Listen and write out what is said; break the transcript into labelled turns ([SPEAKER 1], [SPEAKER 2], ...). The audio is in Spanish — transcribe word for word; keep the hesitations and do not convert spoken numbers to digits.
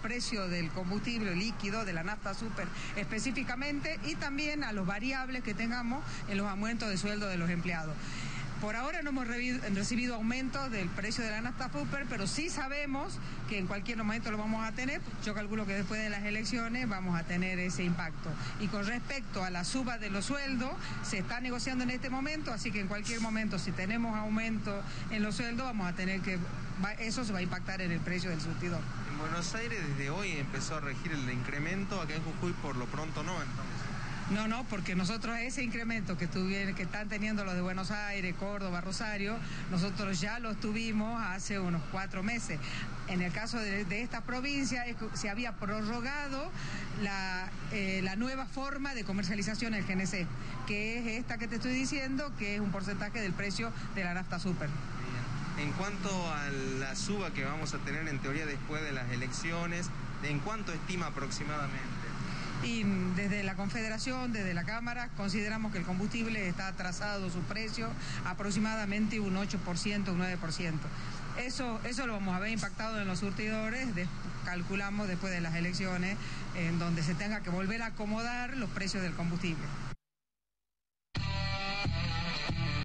[SPEAKER 1] precio del combustible líquido, de la nafta súper específicamente, y también a los variables que tengamos en los aumentos de sueldo de los empleados. Por ahora no hemos recibido aumentos del precio de la nafta súper, pero sí sabemos que en cualquier momento lo vamos a tener. Yo calculo que después de las elecciones vamos a tener ese impacto. Y con respecto a la suba de los sueldos, se está negociando en este momento, así que en cualquier momento, si tenemos aumento en los sueldos, vamos a tener que, eso se va a impactar en el precio del surtidor.
[SPEAKER 2] En Buenos Aires desde hoy empezó a regir el incremento, acá en Jujuy por lo pronto no, entonces.
[SPEAKER 1] No, no, porque nosotros ese incremento que, tuvieron, que están teniendo los de Buenos Aires, Córdoba, Rosario, nosotros ya lo tuvimos hace unos cuatro meses. En el caso de, de esta provincia es que se había prorrogado la, eh, la nueva forma de comercialización del G N C, que es esta que te estoy diciendo, que es un porcentaje del precio de la nafta súper.
[SPEAKER 2] En cuanto a la suba que vamos a tener en teoría después de las elecciones, ¿en cuánto estima aproximadamente?
[SPEAKER 1] Y desde la Confederación, desde la Cámara, consideramos que el combustible está atrasado su precio aproximadamente un ocho por ciento, un nueve por ciento. Eso, eso lo vamos a ver impactado en los surtidores, de, calculamos después de las elecciones, en donde se tenga que volver a acomodar los precios del combustible.